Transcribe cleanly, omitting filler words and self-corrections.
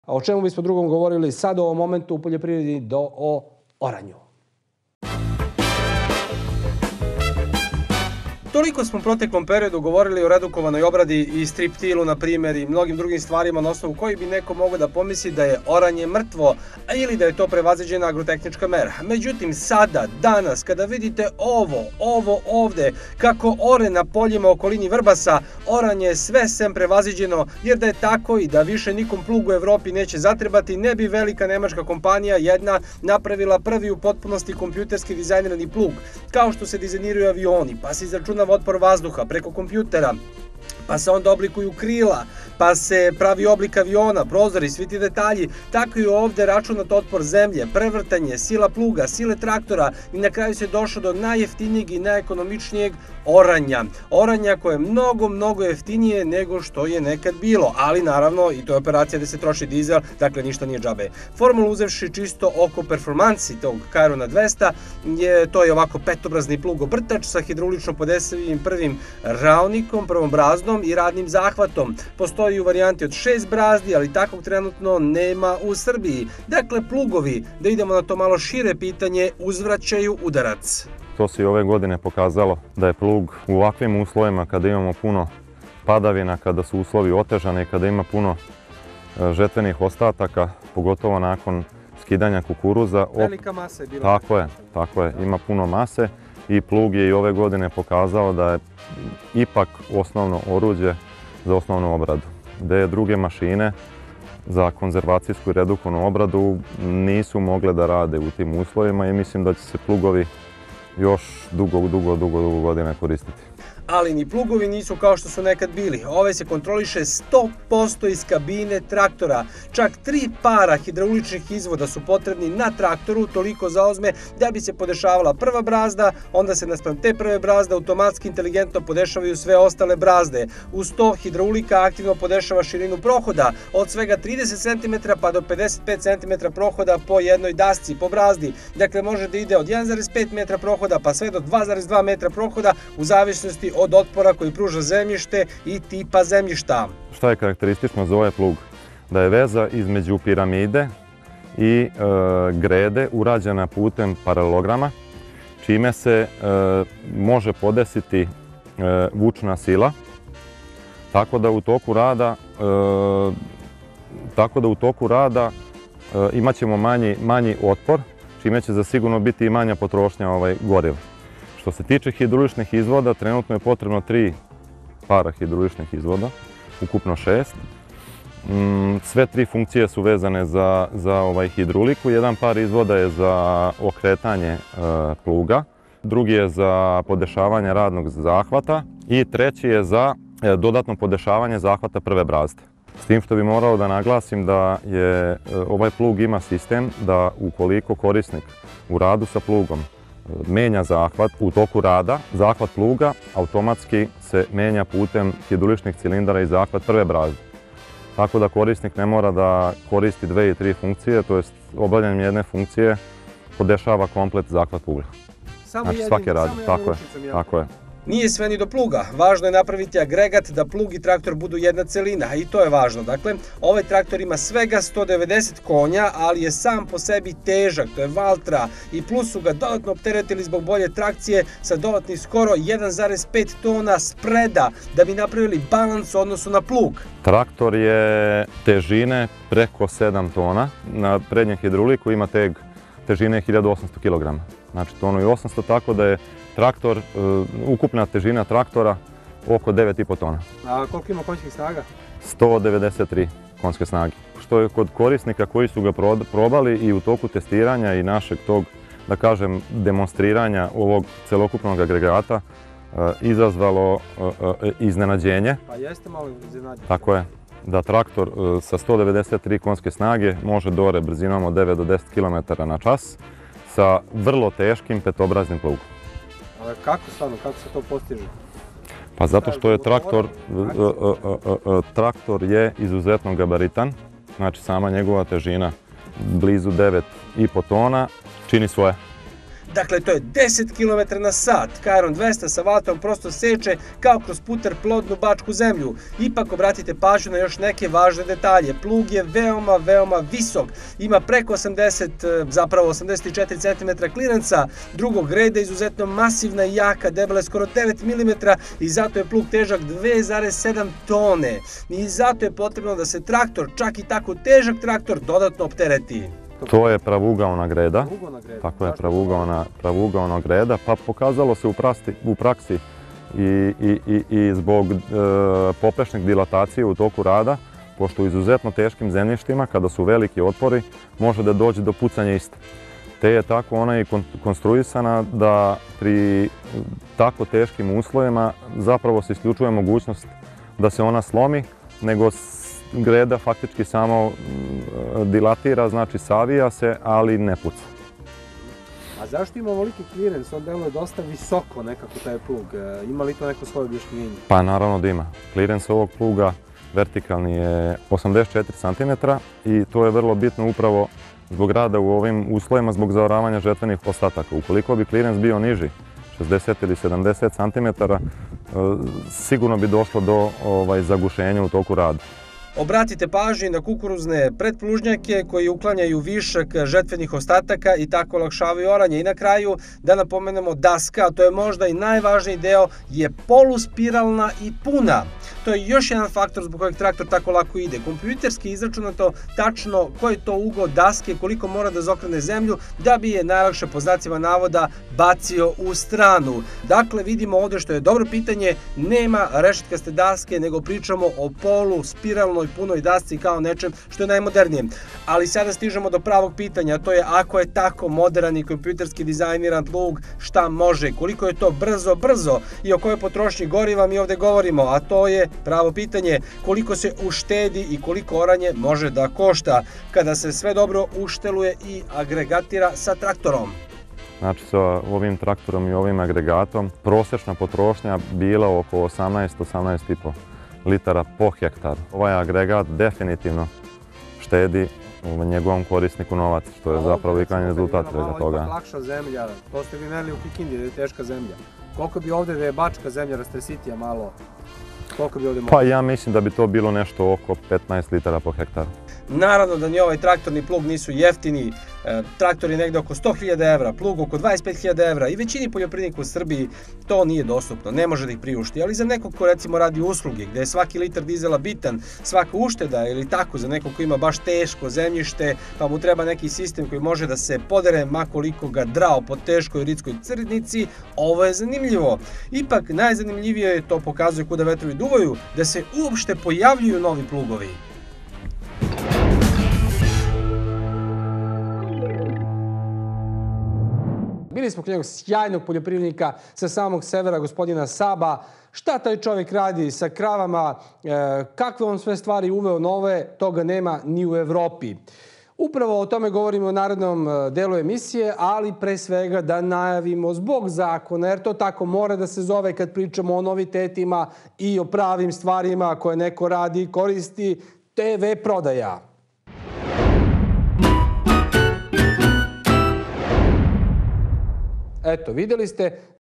o čemu bismo drugom govorili sad u ovom momentu u poljoprivredi o oranju. Toliko smo u proteklom periodu govorili o redukovanoj obradi i striptilu, na primjer, i mnogim drugim stvarima na osnovu koji bi neko mogao da pomisli da je oranje mrtvo ili da je to prevaziđena agrotehnička mera. Međutim, sada, danas, kada vidite ovo ovde, kako ore na poljima u okolini Vrbasa, oranje je sve sem prevaziđeno, jer da je tako i da više nikom plug u Evropi neće zatrebati, ne bi velika nemačka kompanija jedna napravila prvi u potpunosti kompjuterski dizajnirani plug, kao što se dizajniraju avioni, pa se izračuna otpor vazduha preko kompjutera, pa se onda oblikuju krila, pa se pravi oblik aviona, prozori, svi ti detalji, tako i ovde računat otpor zemlje, prevrtanje, sila pluga, sile traktora i na kraju se došlo do najjeftinijeg i najekonomičnijeg oranja. Oranja koje je mnogo jeftinije nego što je nekad bilo, ali naravno i to je operacija gde se troši dizel, dakle ništa nije džabe. Formulu uzevši čisto oko performansi tog Cairona 200, to je ovako petobrazni plug obrtač sa hidraulično podesivim prvim ravnikom, prvom brazdom i radnim zahvatom. Postoji u varijanti od 6 brazdi, ali takvog trenutno nema u Srbiji. Dakle, plugovi, da idemo na to malo šire pitanje, uzvraćaju udarac. To se i ove godine pokazalo da je plug u ovakvim uslovima, kada imamo puno padavina, kada su uslovi otežani, kada ima puno žetvenih ostataka, pogotovo nakon skidanja kukuruza. Velika masa je bila. Tako je, ima puno mase i plug je i ove godine pokazao da je ipak osnovno oruđe za osnovnu obradu, gde druge mašine za konzervacijsku i redukovanu obradu nisu mogle da rade u tim uslovima i mislim da će se plugovi još dugo godina koristiti. Ali ni plugovi nisu kao što su nekad bili. Ove se kontroliše 100% iz kabine traktora. Čak 3 para hidrauličnih izvoda su potrebni na traktoru, toliko zauzme da bi se podešavala prva brazda, onda se naspram te prve brazde automatski inteligentno podešavaju sve ostale brazde. Uz to hidraulika aktivno podešava širinu prohoda od svega 30 cm pa do 55 cm prohoda po jednoj dasci, po brazdi. Dakle, može da ide od 1,5 metra prohoda pa sve do 2,2 metra prohoda u zavisnosti od otpora koji pruža zemljište i tipa zemljišta. Šta je karakteristično za ovaj plug? Da je veza između piramide i grede urađena putem paralelograma, čime se može podesiti vučna sila, tako da u toku rada imat ćemo manji otpor, čime će zasigurno biti i manja potrošnja goriva. Što se tiče hidrauličnih izvoda, trenutno je potrebno 3 para hidrauličnih izvoda, ukupno 6. Sve 3 funkcije su vezane za hidrauliku. Jedan par izvoda je za okretanje pluga, drugi je za podešavanje radnog zahvata i treći je za dodatno podešavanje zahvata prve brazde. S tim što bi morao da naglasim da ovaj plug ima sistem da ukoliko korisnik u radu sa plugom menja zahvat u toku rada, zahvat pluga automatski se menja putem hidrauličnih cilindara i zahvat prve brazde. Tako da korisnik ne mora da koristi 2 i 3 funkcije, to jest obavljanjem jedne funkcije podešava komplet zahvat pluga. Znači svake radi, tako je. Nije sve ni do pluga, važno je napraviti agregat da plug i traktor budu jedna celina i to je važno. Dakle, ovaj traktor ima svega 190 konja, ali je sam po sebi težak, to je Valtra i plus su ga dodatno opteretili zbog bolje trakcije sa dodatnih skoro 1,5 tona spreda da bi napravili balans u odnosu na plug. Traktor je težine preko 7 tona, na prednjem hidrauliku ima težine 1800 kg. Znači tonu i 800, tako da je traktor, ukupna težina traktora oko 9,5 tona. A koliko ima konjskih snaga? 193 konjske snage. Što je kod korisnika koji su ga probali i u toku testiranja i našeg tog, da kažem, demonstriranja ovog celokupnog agregata izazvalo iznenađenje. Pa jeste malo iznenađenje. Tako je. Da traktor sa 193 konjske snage može dore brzinom od 9 do 10 km na čas sa vrlo teškim petobraznim plugom. Ali kako se to postiže? Pa zato što je traktor je izuzetno gabaritan, znači sama njegova težina blizu 9,5 tona čini svoje. Dakle, to je 10 km na sat. Chiron 200 sa vatom prosto seče kao kroz puter plodnu bačku zemlju. Ipak obratite pažnju na još neke važne detalje. Plug je veoma visok. Ima preko 84 cm klirenca. Drugog reda, izuzetno masivna i jaka, debela je skoro 9 mm i zato je plug težak 2,7 tone. I zato je potrebno da se traktor, čak i tako težak traktor, dodatno optereti. To je pravugaona greda. Tako je, pravugaona greda. Pa pokazalo se u praksi i zbog poprečnih dilatacije u toku rada, pošto u izuzetno teškim zemljištima, kada su veliki otpori, može da dođe do pucanja iste. Te je tako ona i konstruisana da pri tako teškim uslovima zapravo se isključuje mogućnost da se ona slomi, nego greda faktički samo dilatira, znači savija se, ali ne puca. A zašto ima ovoliki klirens? On deluje dosta visoko nekako taj plug. Ima li to neko svoje objašnjenje? Pa naravno da ima. Klirens ovog pluga vertikalni je 84 cm i to je vrlo bitno upravo zbog rada u ovim uslovima, zbog zaoravanja žetvenih ostataka. Ukoliko bi klirens bio niži, 60 ili 70 cm, sigurno bi došlo do zagušenja u toku rada. Obratite pažnju na kukuruzne pretplužnjake koji uklanjaju višak žetvenih ostataka i tako olakšavaju oranje. I na kraju da napomenemo daska, to je možda i najvažniji deo, je poluspiralna i puna. To je još jedan faktor zbog kojeg traktor tako lako ide. Kompjuterski je izračunato tačno koji je to ugao daske, koliko mora da zaokrene zemlju da bi je najlakše po znacima navoda bacio u stranu. Dakle, vidimo ovde što je dobro pitanje, nema rešetkaste daske, nego pričamo o poluspiralnoj punoj dasci kao nečem što je najmodernije. Ali sada stižemo do pravog pitanja, to je ako je tako modern i kompjuterski dizajniran plug, šta može, koliko je to brzo i o kojoj potrošnji goriva mi ovde govorimo, a to je pravo pitanje, koliko se uštedi i koliko oranje može da košta kada se sve dobro ušteluje i agregatira sa traktorom. Znači sa ovim traktorom i ovim agregatom prosječna potrošnja bila oko 18-18,5 litara po hektaru. Ovaj agregat definitivno štedi njegovom korisniku novac, što je zapravo i krajnji rezultat svega toga. Malo lakša zemlja, to ste vi merili u Kikindi, da je teška zemlja. Koliko bi ovde da je bačka zemlja rastresitija malo? Koliko bi ovde moglo? Pa ja mislim da bi to bilo nešto oko 15 litara po hektaru. Naravno da ni ovaj traktorni plug nisu jeftini, traktor je negde oko 100.000 evra, plug oko 25.000 evra i većini poljoprivrednika u Srbiji to nije dostupno, ne može da ih priušti, ali za nekog ko recimo radi usluge gde je svaki litar dizela bitan, svaka ušteda ili tako za nekog ko ima baš teško zemljište pa mu treba neki sistem koji može da se podere makoliko ga drao po teškoj ritskoj crnici, ovo je zanimljivo. Ipak najzanimljivije je, to pokazuje kuda vetrovi duvaju, da se uopšte pojavljuju novi plugovi. Bili smo kod jednog sjajnog poljoprivrednika sa samog severa, gospodina Saba. Šta taj čovjek radi sa kravama, kakve on sve stvari uveo nove, toga nema ni u Evropi. Upravo o tome govorimo u narednom delu emisije, ali pre svega da najavimo zbog zakona, jer to tako mora da se zove kad pričamo o novitetima i o pravim stvarima koje neko radi i koristi, TV prodaja. Eto, vidjeli ste